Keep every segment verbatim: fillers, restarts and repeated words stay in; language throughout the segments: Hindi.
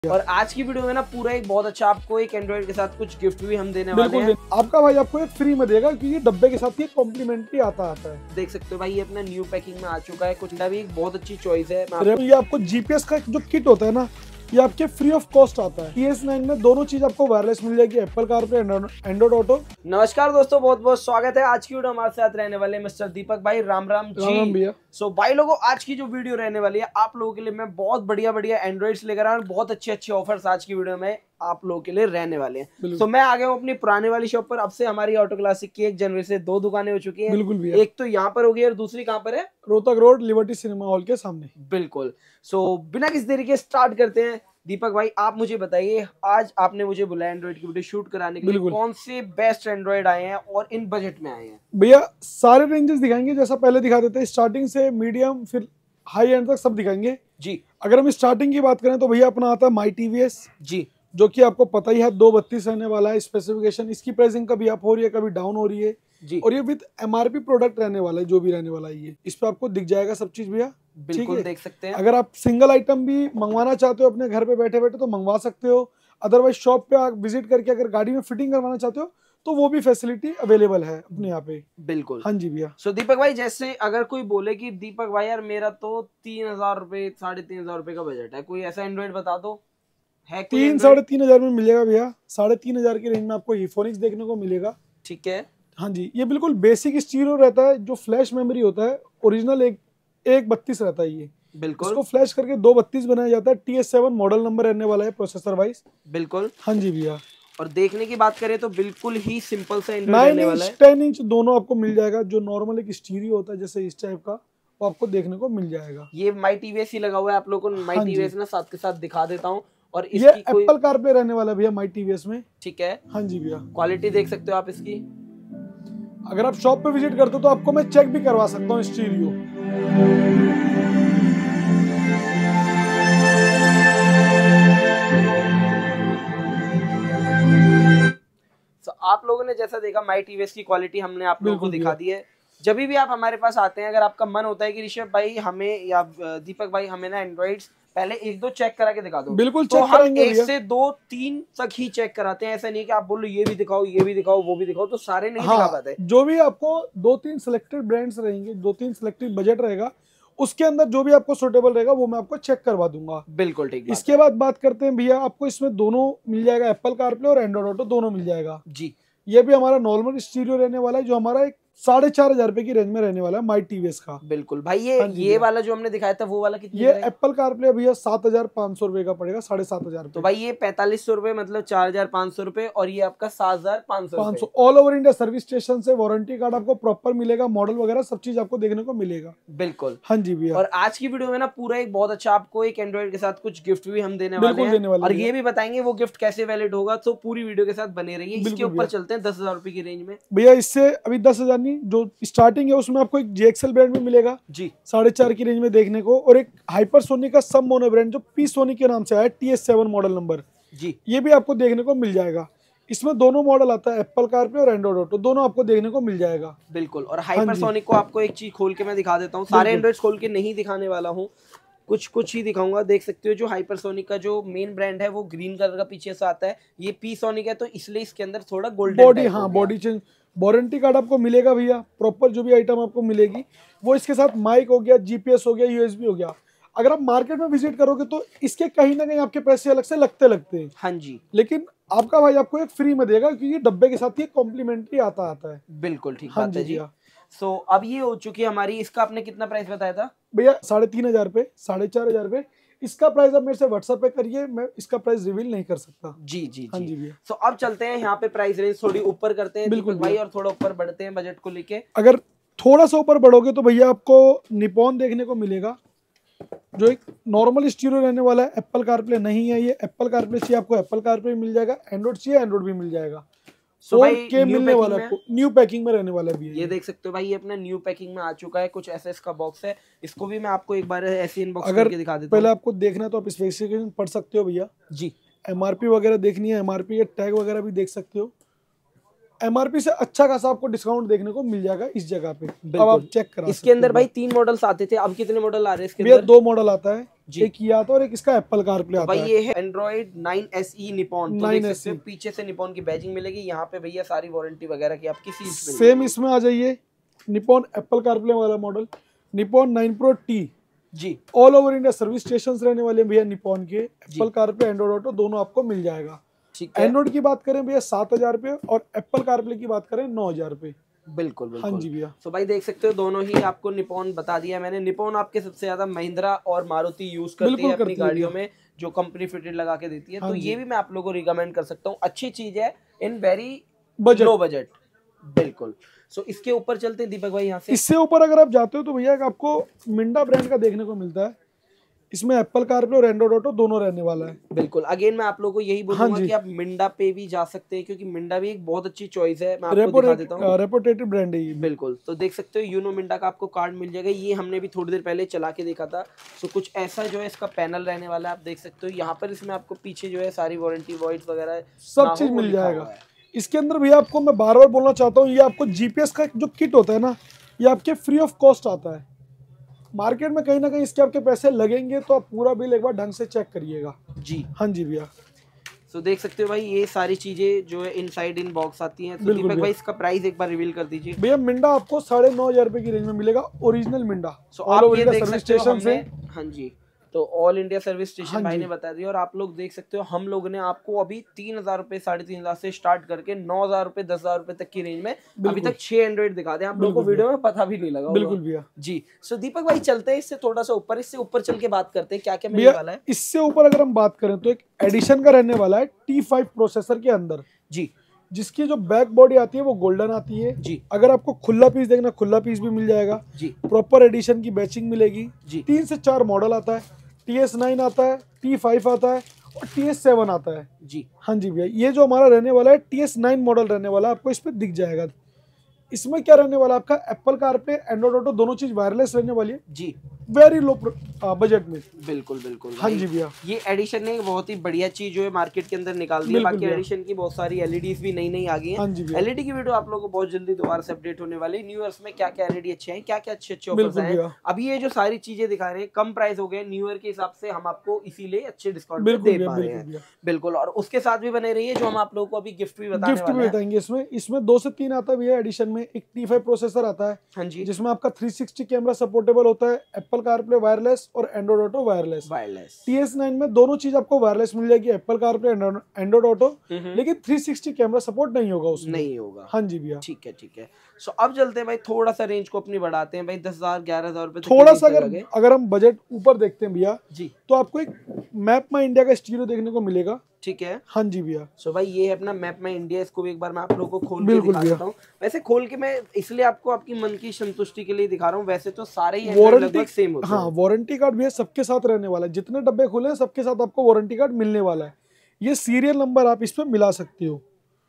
और आज की वीडियो में ना पूरा एक बहुत अच्छा आपको एक एंड्रॉइड के साथ कुछ गिफ्ट भी हम देने वाले हैं। आपका भाई आपको एक फ्री में देगा क्योंकि डब्बे के साथ ये कॉम्प्लीमेंट्री आता आता है। देख सकते हो भाई ये अपना न्यू पैकिंग में आ चुका है। कुछ भी एक बहुत अच्छी चॉइस है। ये आपको जीपीएस का जो किट होता है ना, ये आपके फ्री ऑफ कॉस्ट आता है। टी एस नाइन में दोनों चीज आपको वायरलेस मिल जाएगी, एप्पल कारप्ले, एंड्रॉइड ऑटो। नमस्कार दोस्तों, बहुत बहुत स्वागत है। आज की वीडियो हमारे साथ रहने वाले मिस्टर दीपक भाई। राम राम जी। राम भैया। सो भाई लोगों, आज की जो वीडियो रहने वाली है आप लोगों के लिए मैं बहुत बढ़िया बढ़िया एंड्रॉइड्स लेकर आया हूं। बहुत अच्छे अच्छे ऑफर्स आज की वीडियो में आप लोगों के लिए रहने वाले हैं। तो मैं आ गया हूँ अपनी पुराने वाली शॉप पर। अब से हमारी ऑटो क्लासिक की एक जनवरी से दो दुकानें हो चुकी हैं। बिल्कुल भैया। एक तो यहाँ पर होगी और दूसरी कहाँ पर है? Rohtak road Liberty cinema hall के सामने। बिल्कुल। सो बिना किसी तरीके स्टार्ट करते हैं। दीपक भाई आप मुझे बताइए, आज आपने मुझे बुलाया एंड्रॉइड की वीडियो शूट कराने के लिए, कौन से बेस्ट एंड्रॉइड आए हैं और इन बजट में आए हैं? भैया सारे रेंजेस दिखाएंगे, जैसा पहले दिखा देते हैं, स्टार्टिंग से मीडियम फिर हाई एंड तक सब दिखाएंगे जी। अगर हम स्टार्टिंग की बात करें तो भैया अपना आता है माई टीवीएस जी, जो कि आपको पता ही है दो बत्तीस रहने वाला है स्पेसिफिकेशन। इसकी प्राइसिंग कभी अप हो रही है कभी डाउन हो रही है जी। और ये विद एमआरपी प्रोडक्ट रहने वाला है, जो भी रहने वाला है ये इस पे आपको दिख जाएगा सब चीज भैया। बिल्कुल देख सकते हैं। अगर आप सिंगल आइटम भी मंगवाना चाहते हो अपने घर पे बैठे बैठे तो मंगवा सकते हो। अदरवाइज शॉप पे आप विजिट करके अगर गाड़ी में फिटिंग करवाना चाहते हो तो वो भी फैसिलिटी अवेलेबल है अपने यहाँ पे। बिल्कुल। हाँ जी भैया। सो दीपक भाई, जैसे अगर कोई बोले कि दीपक भाई यार मेरा तो तीन हजार रुपए साढ़े तीन हजार रुपए का बजट है, कोई ऐसा एंड्रॉइड बता दो है? तीन साढ़े तीन हजार में मिलेगा भैया। साढ़े तीन हजार की रेंज में आपको हीफोनिक्स देखने को मिलेगा। ठीक है। हाँ जी, ये बिल्कुल बेसिक स्टीरियो रहता है। जो फ्लैश मेमोरी होता है ओरिजिनल एक एक बत्तीस रहता है ये। बिल्कुल। इसको फ्लैश करके दो बत्तीस बनाया जाता है। T S seven model number रहने वाला है प्रोसेसर वाइज। बिल्कुल। हाँ जी भैया। और देखने की बात करें तो बिल्कुल ही सिंपल सा एंड्रॉइड रहने वाला है। टेन इंच दोनों आपको मिल जाएगा। जो नॉर्मल एक स्टीरियो होता है जैसे इस टाइप का, वो आपको देखने को मिल जाएगा। ये माई टीवीएस ही लगा हुआ है आप लोगों को। माई टीवीएस ना साथ के साथ दिखा देता हूँ। और ये एप्पल कारप्ले रहने वाला है भैया माई टीवीएस में। ठीक है। हाँ जी भैया। क्वालिटी देख सकते हो आप इसकी। अगर आप शॉप पे विजिट करते हो तो आपको मैं चेक भी करवा सकता हूँ स्टीरियो। तो आप लोगों ने जैसा देखा माई टीवीएस की क्वालिटी हमने आप लोगों को दिखा दी है। जब भी आप हमारे पास आते हैं, अगर आपका मन होता है कि ऋषभ भाई हमें या दीपक भाई हमें ना एंड्रॉइड्स पहले एक दो चेक करा के दिखा दो, बिल्कुल तो चेक हम करेंगे एक से दो तीन तक ही चेक कराते हैं। ऐसा नहीं कि आप बोलो ये भी दिखाओ ये भी दिखाओ वो भी दिखाओ, तो सारे नहीं हाँ, दिखा पाते। जो भी आपको दो तीन सिलेक्टेड ब्रांड्स रहेंगे, दो तीन सिलेक्टेड बजट रहेगा, उसके अंदर जो भी आपको सूटेबल रहेगा वो मैं आपको चेक करवा दूंगा। बिल्कुल ठीक। इसके बाद बात करते हैं भैया, आपको इसमें दोनों मिल जाएगा, एप्पल कारप्ले और एंड्रॉइड ऑटो दोनों मिल जाएगा जी। ये भी हमारा नॉर्मल स्टीरियो रहने वाला है, जो हमारा एक साढ़े चार हजार रुपए की रेंज में रहने वाला है माई टीवीएस का। बिल्कुल भाई। ये ये वाला जो हमने दिखाया था वो वाला कितने? ये एप्पल कारप्ले भैया सात हजार पाँच सौ रुपए का पड़ेगा, साढ़े सात हजार। तो भाई ये पैंतालीस सौ रुपए मतलब चार हजार पाँच सौ रुपए, और ये आपका सात हजार पाँच सौ पाँच सौ all over India service station से वारंटी कार्ड आपको प्रॉपर मिलेगा, मॉडल वगैरह सब चीज आपको देखने को मिलेगा। बिल्कुल। हाँ जी भैया। और आज की वीडियो में ना पूरा एक बहुत अच्छा आपको एक एंड्रॉइड के साथ कुछ गिफ्ट भी हम देने वाले हैं, और ये भी बताएंगे वो गिफ्ट कैसे वैलिड होगा। तो पूरी वीडियो के साथ बने रहिए। इसके ऊपर चलते हैं दस हजार रुपए की रेंज में भैया। इससे अभी दस हजार नहीं, जो स्टार्टिंग है उसमें आपको एक जेएक्सएल ब्रांड में मिलेगा जी, साढ़े चार की रेंज में देखने को, और एक हाइपरसोनिक का सब मोनो ब्रांड जो पी सोनी के नाम से आया T S seven model number जी, ये भी आपको देखने को मिल जाएगा। इसमें दोनों मॉडल आता है, एप्पल कारप्ले और एंड्रॉइड ऑटो, दोनों आपको देखने को मिल जाएगा। बिल्कुल। और हाइपरसोनिक को आपको एक चीज खोल के मैं दिखा देता हूँ। सारे एंड्रॉइड खोल के नहीं दिखाने वाला हूँ, कुछ कुछ ही दिखाऊंगा। देख सकते हो जो हाइपरसोनिक का जो मेन ब्रांड है वो ग्रीन कलर का पीछे से आता है। ये पी सोनिक है तो इसलिए इसके अंदर थोड़ा गोल्डन बॉडी, हाँ बॉडी चेंज, वारंटी कार्ड आपको मिलेगा भैया प्रॉपर। जो भी आइटम आपको मिलेगी वो इसके साथ माइक हो गया, जीपीएस हो गया, यूएसबी हो गया। अगर आप मार्केट में विजिट करोगे तो इसके कहीं ना कहीं आपके पैसे अलग से लगते लगते हैं। हाँ जी। लेकिन आपका भाई आपको एक फ्री में देगा क्योंकि डब्बे के साथ ये कॉम्प्लीमेंट्री आता आता है। बिल्कुल ठीक हाँ बात है जी। सो so, अब ये हो चुकी है हमारी। इसका आपने कितना प्राइस बताया था भैया? साढ़े तीन हजार पे, साढ़े चार हजार पे। इसका प्राइस आप मेरे से व्हाट्सएप पे करिए, मैं इसका प्राइस रिवील नहीं कर सकता। जी जी हाँ जी भैया। सो अब चलते हैं यहाँ पे प्राइस रेंज थोड़ी ऊपर करते हैं बिल्कुल भाई, और थोड़ा ऊपर बढ़ते हैं बजट को लेके। अगर थोड़ा सा ऊपर बढ़ोगे तो भैया आपको निपॉन देखने को मिलेगा, जो एक नॉर्मल स्टीरियो रहने वाला है। एप्पल कारप्ले नहीं है ये। एप्पल कारप्ले चाहिए आपको एप्पल कारप्ले मिल जाएगा, एंड्रॉइड चाहिए एंड्रॉइड भी मिल जाएगा। सो so भाई के मिलने वाला है, न्यू पैकिंग में रहने वाला भी है। ये देख सकते हो भाई, ये अपना न्यू पैकिंग में आ चुका है। कुछ ऐसा इसका बॉक्स है, इसको भी मैं आपको एक बार ऐसे अनबॉक्स करके दिखा देता हूं। पहले आपको देखना है तो आप स्पेसिफिकेशन पढ़ सकते हो भैया जी। एमआरपी वगैरह देखनी है, एमआरपी के टैग वगैरह भी देख सकते हो। एमआरपी से अच्छा खासा आपको डिस्काउंट देखने को मिल जाएगा इस जगह पे। अब आप चेक करा। इसके अंदर भाई तीन मॉडल्स आते थे, अब कितने मॉडल आ रहे हैं इसके अंदर? दो मॉडल आता है, एक ये आता है और एक इसका एप्पल कारप्ले तो आता भाई है। ये है Android nine S E Nippon. तो देख नाइन सकते हो पीछे से निपॉन की बैजिंग मिलेगी, यहाँ पे भैया सारी वारंटी वगैरह की आपकी सील सेम इसमें आ जाइए निपॉन एप्पल कारप्ले वाला model Nippon nine pro T जी। All over India service station रहने वाले भैया निपॉन के। एप्पल कारप्ले एंड्रॉइड ऑटो दोनों आपको मिल जाएगा। एंड्रॉइड की बात करें भैया सात हजार रुपये और एप्पल कारप्ले की बात करें नौ हजार रुपये। बिल्कुल बिल्कुल हाँ जी भैया। तो भाई देख सकते हो दोनों ही आपको निपॉन बता दिया मैंने। निपॉन आपके सबसे ज्यादा महिंद्रा और मारुति यूज करती है अपनी गाड़ियों में, जो कंपनी फिटेड लगा के देती है। तो ये भी मैं आप लोगों को रिकमेंड कर सकता हूँ, अच्छी चीज है इन वेरी लो बजट। बिल्कुल। सो इसके ऊपर चलते हैं दीपक भाई यहाँ से। इससे ऊपर अगर आप जाते हो तो भैया आपको मिंडा ब्रांड का देखने को मिलता है। इसमें एप्पल कारप्ले और एंड्रॉइड ऑटो दोनों रहने वाला है। बिल्कुल। अगेन मैं आप लोगों को यही बोलूंगा हाँ कि आप मिंडा पे भी जा सकते हैं, क्योंकि मिंडा भी एक बहुत अच्छी चॉइस है। मैं आपको दिखा देता हूँ, रेपुटेटेड ब्रांड है ये। बिल्कुल। तो देख सकते हो यूनो मिंडा का आपको कार्ड मिल जाएगा। ये हमने भी थोड़ी देर पहले चला के देखा था। सो कुछ ऐसा जो है इसका पैनल रहने वाला है, आप देख सकते हो। यहाँ पर इसमें आपको पीछे जो है सारी वारंटी वॉइस वगैरह सब चीज मिल जाएगा। इसके अंदर भैया आपको मैं बार बार बोलना चाहता हूँ, ये आपको जीपीएस का जो किट होता है ना, ये आपके फ्री ऑफ कॉस्ट आता है। मार्केट में कहीं ना कहीं इसके आपके पैसे लगेंगे, तो आप पूरा बिल एक बार ढंग से चेक करिएगा जी। हाँ जी भैया। तो देख सकते हो भाई ये सारी चीजें जो है इनसाइड इन बॉक्स आती हैं। तो दीपक भाई इसका प्राइस एक बार रिवील कर दीजिए। भैया मिंडा आपको साढ़े नौ हजार रुपए की रेंज में मिलेगा, ओरिजिनल मिंडा। सो आप ये देख सकते हो हमने, हाँ जी, तो ऑल इंडिया सर्विस स्टेशन हाँ भाई ने बता दिया। और आप लोग देख सकते हो हम लोग ने आपको अभी तीन हजार रुपए साढ़े तीन हजार से स्टार्ट करके नौ हजार रुपए दस हजार रुपए तक की रेंज में अभी तक छह एंड्रॉइड दिखा दे। आप लोगों को वीडियो में पता भी नहीं लगा। बिल्कुल भैया जी। सो दीपक भाई चलते हैं इससे थोड़ा सा ऊपर, इससे ऊपर चल के बात करते हैं क्या क्या मिलने वाला है। इससे ऊपर अगर हम बात करें तो एक एडिशन का रहने वाला है टी फाइव प्रोसेसर के अंदर जी, जिसकी जो बैक बॉडी आती है वो गोल्डन आती है जी। अगर आपको खुला पीस देखना, खुला पीस भी मिल जाएगा जी। प्रॉपर एडिशन की बैचिंग मिलेगी जी। तीन से चार मॉडल आता है, टी एस नाइन आता है, टी फाइव आता है और टी एस सेवन आता है जी। हाँ जी भैया, ये जो हमारा रहने वाला है टी एस नाइन मॉडल रहने वाला है, आपको इस पे दिख जाएगा। इसमें क्या रहने वाला है आपका एप्पल कारप्ले एंड्रॉइड ऑटो दोनों चीज वायरलेस रहने वाली है जी, वेरी लो बजट में। बिल्कुल बिल्कुल हाँ जी भैया। ये एडिशन ने बहुत ही बढ़िया चीज जो है मार्केट के अंदर निकाल दी है। बाकी एडिशन की बहुत सारी एलईडीज भी नई नई आ गई हैं। एलईडी की वीडियो आप लोगों को बहुत जल्दी दोबारा से अपडेट होने वाली है। न्यू ईयर में क्या क्या एलईडी अच्छे हैं, क्या क्या अच्छे अच्छे ऑफर्स हैं। अभी ये जो सारी चीजें दिखा रहे हैं कम प्राइस हो गए न्यू ईयर के हिसाब से, हम आपको इसीलिए अच्छे डिस्काउंट दे पा रहे हैं। बिल्कुल। और उसके साथ भी बने रहिए, जो हम आप लोगों को अभी गिफ्ट भी बताएंगे। इसमें इसमें दो से तीन आता है भैया एडिशन में। एक टी फाइव प्रोसेसर आता है हाँ जी, जिसमें आपका थ्री सिक्सटी कैमरा सपोर्टेबल होता है, एप्पल कारप्ले वायरलेस और Android Auto wireless. Wireless T S nine में दोनों चीज आपको वायरलेस मिल जाएगी, एप्पल कारप्ले एंड्रॉइड ऑटो, लेकिन थ्री सिक्सटी कैमरा सपोर्ट नहीं होगा उसमें। नहीं होगा हाँ जी भैया। ठीक है ठीक है। सो अब चलते हैं भाई, थोड़ा सा रेंज को अपनी बढ़ाते हैं भाई, दस हजार ग्यारह हजार रुपए थोड़ा सा अगर अगर हम बजट ऊपर देखते हैं भैया जी, तो आपको एक मैप माई इंडिया का स्टीरियो देखने को मिलेगा। ठीक है हाँ जी भैया। सो भाई ये है अपना मैप माई इंडिया, इसको भी एक बार मैं आप लोगों को खोल के दिखा देता हूँ। वैसे खोल के मैं इसलिए आपको आपकी मन की संतुष्टि के लिए दिखा रहा हूँ, वैसे तो सारे ही लगभग सेम होते हैं। हाँ वारंटी कार्ड भी सबके साथ रहने वाला है, जितने डब्बे खुले हैं सबके साथ आपको वारंटी कार्ड मिलने वाला है। ये सीरियल नंबर आप इस पे मिला सकते हो,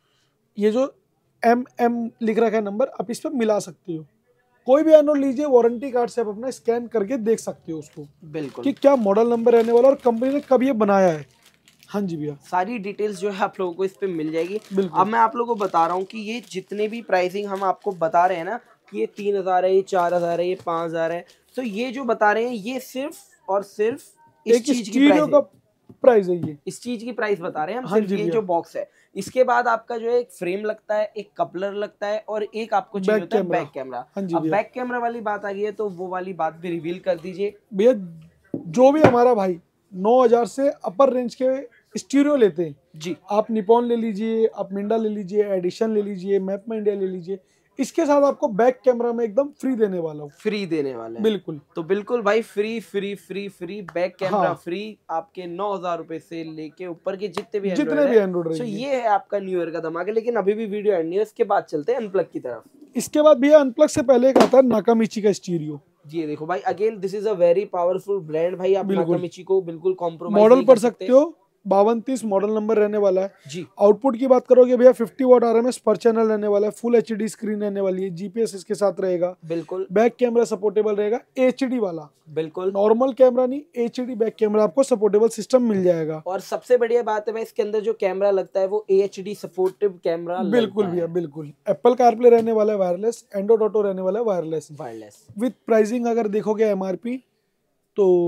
ये जो एम एम लिख रखा है नंबर आप इस पे मिला सकते हो। कोई भी एंड्रॉइड लीजिए वारंटी कार्ड से आप अपना स्कैन करके देख सकते हो उसको बिल्कुल कि क्या मॉडल नंबर रहने वाला और कंपनी ने कब ये बनाया है। हाँ जी भैया, सारी डिटेल्स जो है आप लोगों को इस पे मिल जाएगी। अब मैं आप लोगों को बता रहा हूँ कि ये जितने भी प्राइसिंग हम आपको बता रहे हैं ना, कि ये तीन हजार है, ये चार हजार है, ये पाँच हजार है, तो ये जो बता रहे हैं ये सिर्फ और सिर्फ इस चीज की प्राइस है। प्राइस है ये, इस चीज की प्राइस बता रहे हैं हम। हाँ सिर्फ ये जो बॉक्स है, इसके बाद आपका जो है एक फ्रेम लगता है, एक कपलर लगता है और एक आपको चाहिए होता है बैक कैमरा। अब बैक कैमरा वाली बात आ गई है तो वो वाली बात भी रिवील कर दीजिए भैया। जो भी हमारा भाई नौ हजार से अपर रेंज के स्टीरियो लेते हैं जी, आप निपॉन ले लीजिए, आप मिंडा ले लीजिए, एडिशन ले लीजिए, मैप में इंडिया ले लीजिए, इसके साथ आपको बैक कैमरा में एकदम फ्री देने वाला हूँ। फ्री देने वाला है बिल्कुल। तो बिल्कुल भाई free free free free back camera हाँ। फ्री आपके नौ हजार रुपए से लेके ऊपर के जितने भी जितने भी एंड्रॉइड। तो ये है आपका न्यू ईयर का धमाका। लेकिन अभी भी वीडियो एंड नहीं है, इसके बाद चलते हैं अनप्लग की तरफ। इसके बाद भैया अनप्लग से पहले एक आता है नाकामिची का स्टीरियो। जी देखो भाई, again this is a very powerful brand भाई। आप नाकामिची को बिल्कुल कॉम्प्रोमाइज मॉडल पढ़ सकते हो, बावन तीस मॉडल नंबर रहने वाला है जी। आउटपुट की बात करोगे भैया fifty watt RMS per channel रहने वाला है, फुल एचडी स्क्रीन रहने वाली है, जीपीएस इसके साथ रहेगा बिल्कुल, बैक कैमरा सपोर्टेबल रहेगा एचडी वाला बिल्कुल, नॉर्मल कैमरा नहीं एचडी बैक कैमरा आपको सपोर्टेबल सिस्टम मिल जाएगा। और सबसे बढ़िया बात है भाई इसके अंदर जो कैमरा लगता है वो एचडी सपोर्टिव कैमरा बिल्कुल भैया बिल्कुल। एप्पल कारप्ले रहने वाला है वायरलेस, एंड्रॉइड ऑटो रहने वाला है वायरलेस वायरलेस विद प्राइसिंग अगर देखोगे एमआरपी तो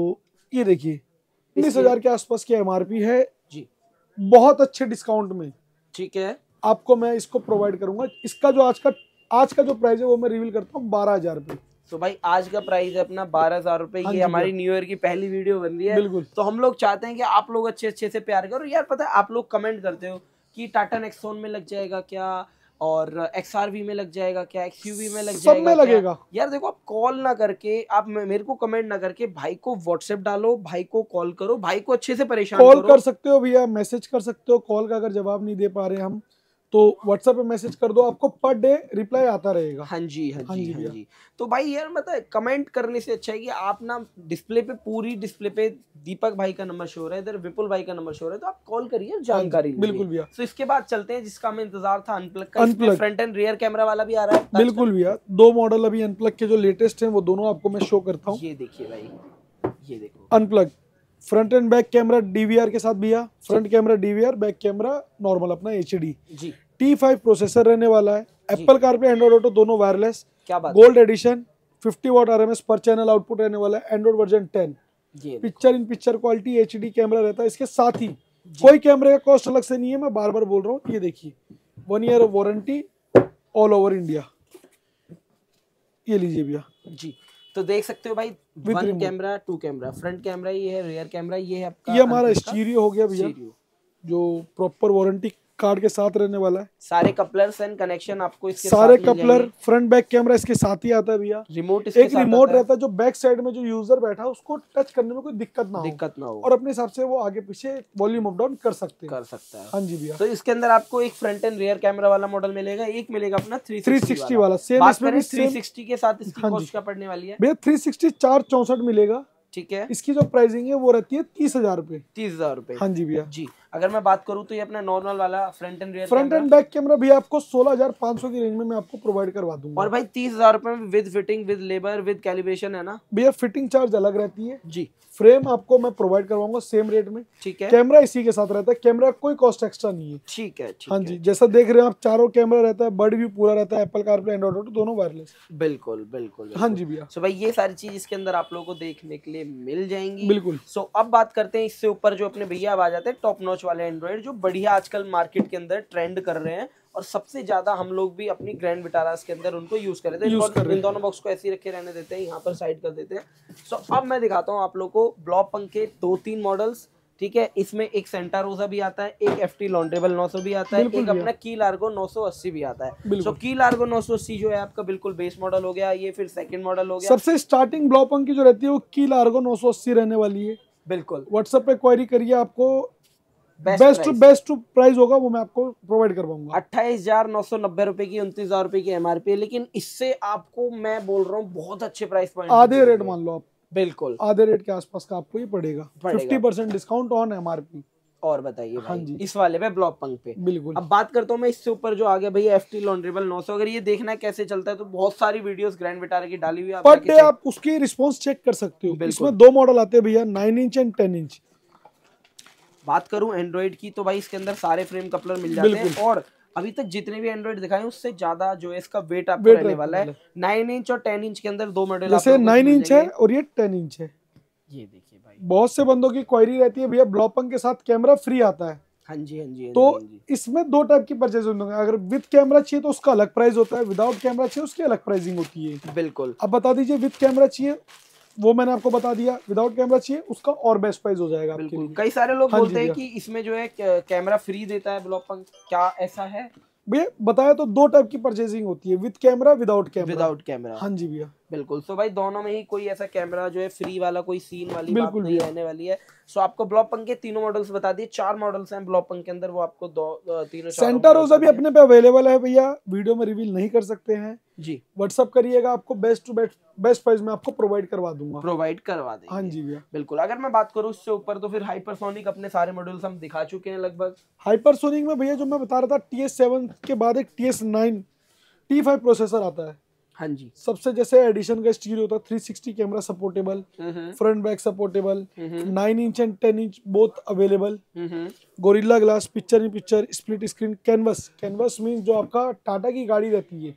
ये देखिए उन्नीस हजार के आसपास की एमआरपी है जी, बहुत अच्छे डिस्काउंट में। ठीक है, आपको मैं इसको प्रोवाइड करूंगा। इसका जो आज का आज का जो प्राइस है वो मैं रिवील करता हूँ बारह हजार रुपये। तो भाई आज का प्राइस है अपना बारह हजार रुपए। हाँ ये जी हमारी भैया। न्यू ईयर की पहली वीडियो बन रही है, बिल्कुल। तो हम लोग चाहते हैं कि आप लोग अच्छे अच्छे से प्यार करो यार। पता है आप लोग कमेंट करते हो कि टाटा नेक्सॉन में लग जाएगा क्या, और एक्सआरवी में लग जाएगा क्या, एक्सयूवी में लग सब जाएगा में क्या? लगेगा। यार देखो, आप कॉल ना करके, आप मे- मेरे को कमेंट ना करके भाई को व्हाट्सएप डालो, भाई को कॉल करो, भाई को अच्छे से परेशान कॉल करो। कर सकते हो भैया, मैसेज कर सकते हो। कॉल का अगर जवाब नहीं दे पा रहे हम तो व्हाट्सएप पे मैसेज कर दो, आपको पर डे रिप्लाई आता रहेगा। हाँ जी, हाँ हाँ जी, जी हाँ भैया। जी। तो भाई यार मतलब कमेंट करने से अच्छा है कि आप ना डिस्प्ले पे, पूरी डिस्प्ले पे दीपक भाई का नंबर शो हो रहा है, इधर विपुल भाई का नंबर शो हो रहा है, तो आप कॉल करिए, जानकारी लीजिए। बिल्कुल भैया। तो इसके बाद चलते हैं जिसका हमें इंतजार था, अनप्लग का। इसमें Unplug। Front and rear camera वाला भी आ रहा है। बिल्कुल भैया, दो मॉडल अभी अनप्लग के जो लेटेस्ट हैं वो दोनों आपको मैं शो करता हूँ। ये देखिए भाई, ये देखो Unplug front and back camera DVR के साथ भैया। Front camera DVR, back camera normal अपना एचडी। जी, टी फाइव प्रोसेसर रहने वाला है। एप्पल कारप्ले, एंड्रॉइड ऑटो दोनों वायरलेस। क्या बात gold edition, fifty watt RMS per channel output रहने वाला है। Android version ten. है। ये picture in picture quality HD camera रहता है। इसके साथ ही कोई कैमरे का कॉस्ट अलग से नहीं है, मैं बार बार बोल रहा हूँ। ये देखिए, one year warranty all over India. ये लीजिए भैया जी, तो देख सकते हो भाई, With one remote। Camera, two camera, front camera ये है, रियर कैमरा ये है आपका। ये हमारा Unplug का स्टीरियो हो गया भैया, stereo। जो प्रॉपर वारंटी कार्ड के साथ रहने वाला है। सारे कपलर्स एंड कनेक्शन आपको इसके सारे साथ मिल कपलर, जाएंगे। फ्रंट बैक कैमरा इसके साथ ही आता है भैया। रिमोट इसके एक साथ रिमोट आता है, रहता है जो बैक साइड में जो यूजर बैठा है उसको टच करने में कोई दिक्कत ना हो, दिक्कत ना हो, और अपने हिसाब से वो आगे पीछे वॉल्यूम अप डाउन कर सकते हैं। कर सकता है। हाँ जी भैया। तो इसके अंदर आपको एक फ्रंट एंड रियर कैमरा वाला मॉडल मिलेगा, एक मिलेगा अपना थ्री थ्री सिक्सटी वाला। सेम बात इसमें करें भी थ्री सेम सिक्सटी के साथ इसकी हाँ जी। कॉस्ट क्या पड़ने वाली है? भैया थ्री सिक्सटी चार चौसठ मिलेगा। ठीक है, इसकी जो प्राइसिंग है वो रहती है तीस हजार रुपए। तीस हजार रुपए। हाँ जी भैया। जी, अगर मैं बात करूं तो ये अपना नॉर्मल वाला front and rear front and back camera भी आपको सोलह हजार पाँच सौ की रेंज में मैं आपको प्रोवाइड करवा दूंगा। और भाई तीस हजार रुपए में with fitting, with labour, with calibration है ना भैया फिटिंग चार्ज अलग रहती है जी, फ्रेम आपको मैं प्रोवाइड करवाऊंगा सेम रेट में। ठीक है, कैमरा इसी के साथ रहता है, कैमरा कोई कॉस्ट एक्स्ट्रा नहीं है। ठीक है, ठीक हाँ है, जी, जैसा देख रहे हैं आप, चारों कैमरा रहता है, बर्ड व्यू पूरा रहता है, एप्पल कारप्ले, एंड्रॉइड ऑटो दोनों वायरलेस। बिल्कुल बिल्कुल। हाँ जी भैया, सो भाई ये सारी चीज इसके अंदर आप लोगों को देखने के लिए मिल जाएंगी। बिल्कुल। सो अब बात करते हैं इससे ऊपर जो अपने भैया अब आ जाते हैं टॉप नॉच वाले एंड्रॉइड, जो बढ़िया आजकल मार्केट के अंदर ट्रेंड कर रहे हैं, और सबसे ज्यादा हम लोग भी अपनी ग्रैंड विटारास के अंदर उनको यूज कर रहे थे। यूज कर रहे हैं। इन दोनों बॉक्स को ऐसे ही रखे रहने देते हैं, यहाँ पर साइड कर देते हैं। सो अब मैं दिखाता हूँ आप लोग को ब्लॉक पंख के दो तीन मॉडल्स। ठीक है, इसमें एक सेंटा रोजा भी आता है, एक एफटी लॉन्ड्रेबल नौ सौ भी आता है, बिल्कुल एक भैया। अपना की लार्गो नौ सौ अस्सी भी आता है। बिल्कुल। सो की लार्गो नौ सौ अस्सी जो है आपका बिल्कुल बेस मॉडल हो गया, ये फिर सेकंड मॉडल हो गया। सबसे स्टार्टिंग ब्लॉक पंख की जो रहती है वो की लार्गो नौ सौ अस्सी रहने वाली है। बिल्कुल व्हाट्सएप पे क्वेरी करिए, आपको best best price. Best price होगा वो मैं आपको प्रोवाइड करवाऊंगा। अट्ठाईस हजार नौ सौ नब्बे रुपए की, उनतीस हजार रुपए की एमआरपी है, लेकिन इससे आपको मैं बोल रहा हूँ बहुत अच्छे प्राइस पॉइंट, आधे रेट मान लो आप, बिल्कुल आधे रेट के आसपास का आपको ये पड़ेगा। पड़ेगा। Fifty percent discount on MRP. और बताइए हाँ भाई जी। इस वाले पे ब्लॉक पंख पे। बिल्कुल। अब बात करता हूँ मैं इससे ऊपर जो आ गया भैया एफटी लॉन्ड्रेबल नौ सौ। अगर ये देखना है कैसे चलता है तो बहुत सारी वीडियोस ग्रैंड विटारा की डाली हुई है, आप पर जाके डे check- आप उसकी रिस्पॉन्स चेक कर सकते हो। बिल्कुल। इसमें दो मॉडल आते हैं भैया, nine inch and ten inch. बात करूं एंड्रॉइड की तो भाई इसके अंदर सारे फ्रेम कपलर मिल जाते हैं, बिल्कुल। और अभी तक जितने भी एंड्रॉइड दिखाए उससे ज्यादा जो है इसका वेट आपको वेट रहने रहने वाला है। वाला नाइन इंच और टेन इंच के अंदर दो मॉडल जैसे नाइन इंच है और ये टेन इंच है। ये देखिए भाई, बहुत से बंदों की क्वेरी रहती है भैया ब्लॉक पंख के साथ कैमरा फ्री आता है, हाँ जी हाँ जी हाँ तो जी, हाँ जी। इसमें दो टाइप की परचेज होंगे। अगर विद कैमरा चाहिए तो उसका अलग प्राइस होता है, विदाउट कैमरा चाहिए उसकी अलग प्राइसिंग होती है। बिल्कुल अब बता दीजिए, विद कैमरा चाहिए वो मैंने आपको बता दिया, विदाउट कैमरा चाहिए उसका और बेस्ट प्राइस हो जाएगा आपके बिल्कुल। लिए। कई सारे लोग हाँ जी बोलते हैं भैया। कि इसमें जो है कै- कैमरा फ्री देता है ब्लॉक पंख, क्या ऐसा है? भैया बताया तो दो टाइप की परचेजिंग होती है, with camera, without camera. Without camera, हाँ जी भैया, बिल्कुल। सो भाई दोनों में ही कोई ऐसा कैमरा जो है फ्री वाला कोई सीन वाली बात बिल्कुल नहीं भैया। रहने वाली है। सो आपको ब्लॉक पंख के तीनों मॉडल्स बता दिए, चार मॉडल्स हैं ब्लॉक पंख के अंदर, वो आपको दो अ, तीनों चारों सेंटा models रोजा भी आते हैं। अपने पे अवेलेबल है भैया, वीडियो में रिवील नहीं कर सकते हैं। जी, व्हाट्सअप करिएगा, आपको best to best best price में आपको प्रोवाइड करवा दूंगा। प्रोवाइड करवा देंगे। हाँ जी भैया। बिल्कुल। अगर मैं बात करूँ उससे ऊपर तो फिर हाइपरसोनिक अपने सारे मॉडल्स हम दिखा चुके हैं लगभग। हाइपरसोनिक में भैया जो मैं बता रहा था, टी एस सेवन के बाद एक T S nine T five processor आता है। हाँ जी, सबसे जैसे एडिशन का स्टीरियो होता है, three sixty camera supportable, hmm front back supportable, hmm nine inch and ten inch both available, hmm Gorilla glass, picture in picture, split screen, canvas. Canvas means जो आपका टाटा की गाड़ी रहती है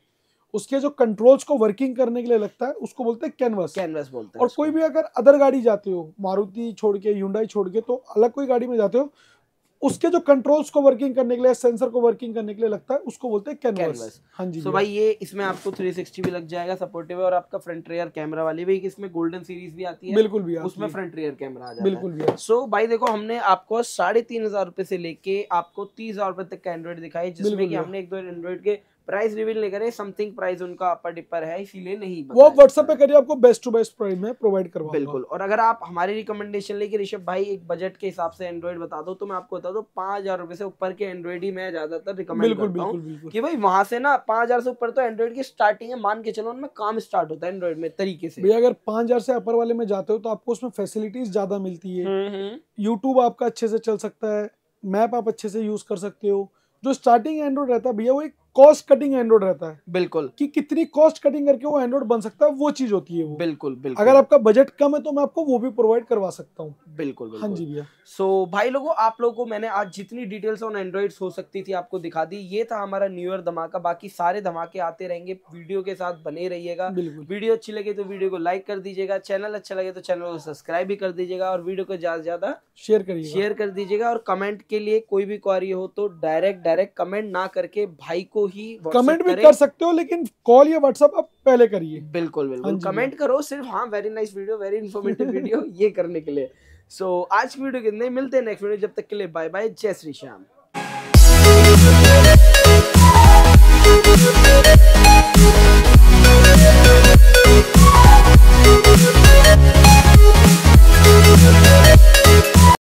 उसके जो कंट्रोल्स को वर्किंग करने के लिए लगता है उसको बोलते हैं कैनवस। कैनवस बोलते हैं। और कोई भी अगर अदर गाड़ी जाते हो, मारुति छोड़ के, ह्युंडई छोड़ के, तो अलग कोई गाड़ी में जाते हो, उसके जो कंट्रोल्स को वर्किंग करने के लिए, सेंसर को वर्किंग करने के लिए लगता है, उसको बोलते हैं कैनवस। हाँ जी। तो भाई ये इसमें आपको थ्री सिक्सटी भी लग जाएगा, सपोर्टिव है, और आपका फ्रंट रियर कैमरा वाली भी, इसमें गोल्डन सीरीज भी आती है। बिल्कुल भी उसमें फ्रंट रियर कैमरा आ जाता है। बिल्कुल भी। सो भाई देखो, हमने आपको साढ़े तीन हजार रुपए से लेके आपको तीस हजार रुपए तक का एंड्रॉइड दिखाई, जिसमें कि हमने एक दो एंड्रॉइड के प्राइस रिवील नहीं करे, समथिंग प्राइस उनका अपर डिपर है, इसीलिए नहीं वो व्हाट्सएप पे करिए, आपको बेस्ट टू बेस्ट प्राइस में प्रोवाइड करवाऊंगा। बिल्कुल। और अगर आप हमारी रिकमेंडेशन लेके ऋषभ भाई एक बजट के हिसाब से एंड्रॉइड बता दो, तो मैं आपको बता दूं पांच हजार रुपए से ऊपर के एंड्रॉइड ही मैं ज्यादातर रिकमेंड करता हूं, कि भाई वहां से ना पांच हजार से ऊपर तो एंड्रॉइड की स्टार्टिंग है, मान के चलो उनमें काम स्टार्ट होता है एंड्रॉइड में तरीके से। भैया अगर पांच हजार से अपर वाले में जाते हो तो आपको उसमें फैसिलिटीज ज्यादा मिलती है, यूट्यूब आपका अच्छे से चल सकता है, मैप आप अच्छे से यूज कर सकते हो। जो स्टार्टिंग एंड्रॉइड रहता है भैया वो एक कॉस्ट कटिंग एंड्रॉइड रहता है। बिल्कुल, कि कितनी कॉस्ट कटिंग करके वो एंड्रॉइड बन सकता है, वो चीज होती है वो। बिल्कुल बिल्कुल। अगर आपका बजट कम है तो मैं आपको वो भी प्रोवाइड करवा सकता हूँ। बिल्कुल बिल्कुल। हाँ जी भैया। सो so, भाई लोगों, आप लोगों को मैंने आज जितनी डिटेल्स ऑन एंड्रॉइड्स हो सकती थी आपको दिखा दी। ये था हमारा न्यू ईयर धमाका, बाकी सारे धमाके आते रहेंगे, वीडियो के साथ बने रहिएगा। वीडियो अच्छी लगे तो वीडियो को लाइक कर दीजिएगा, चैनल अच्छा लगे तो चैनल को सब्सक्राइब भी कर दीजिएगा, और वीडियो को ज्यादा से ज्यादा शेयर करिएगा शेयर कर दीजिएगा। और कमेंट के लिए कोई भी क्वेरी हो तो डायरेक्ट डायरेक्ट कमेंट ना करके भाई को ही कमेंट भी कर सकते हो, लेकिन कॉल या व्हाट्सएप आप पहले करिए। बिल्कुल बिल्कुल, कमेंट करो सिर्फ, हाँ very nice video, very informative video, ये करने के लिए। सो so, आज की वीडियो कितने, मिलते हैं नेक्स्ट वीडियो, जब तक के लिए बाय बाय, जय श्री श्याम।